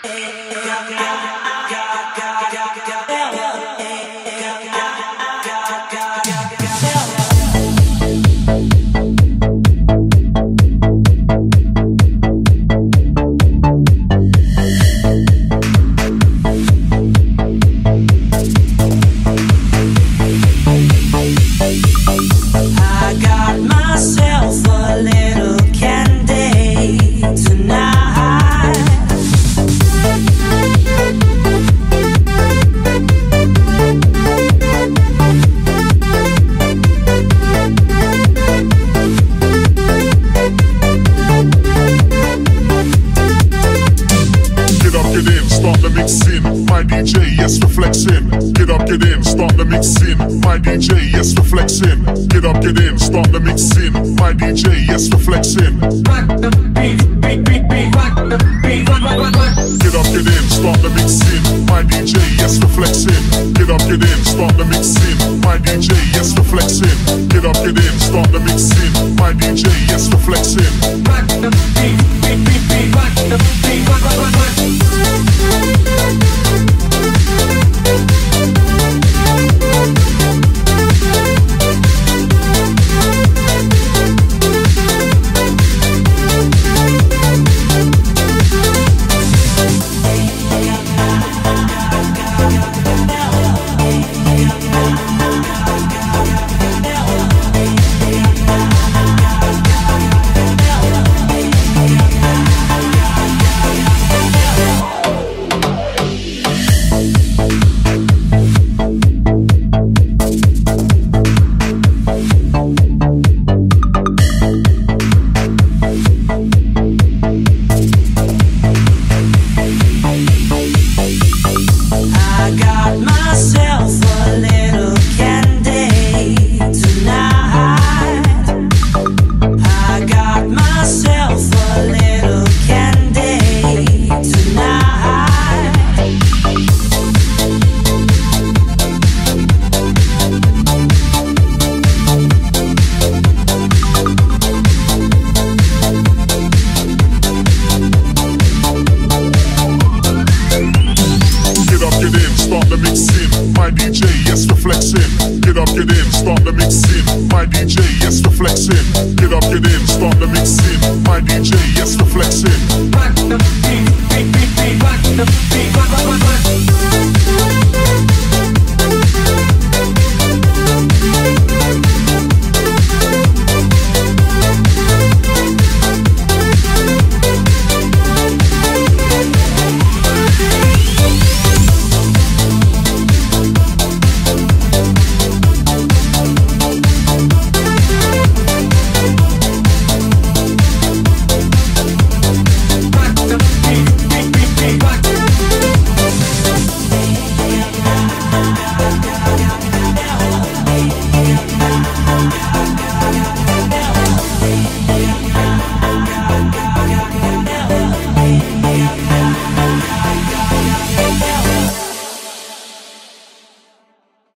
I got myself a little candy tonight. Get up, get in, start the mixing. My DJ, yes, we're flexing. Get up, get in, start the mixing. My DJ, yes, we're flexing. Get up, get in, start the mixing. My DJ, yes, we're flexing. Rock the beat, beat, beat, beat, rock the beat, rock, rock, rock, rock. Get up, get in, start the mixing. My DJ, yes, we're flexing. Get up, get in, start the mixing. My DJ, yes, we're flexing. Get up, get in, start the mixing. My DJ, yes, we're flexing. Rock the beat, beat, beat, beat, rock the beat, rock, rock, rock, rock. I got myself a little candy tonight. I got myself a little candy tonight. Get up, get in, start the mixing. My DJ, yes, we're flexing. Get up, get in, start the mixing. My DJ, yes, we're flexing. Get up, get in, start the mixing. My DJ, yes, we're flexing. Rock the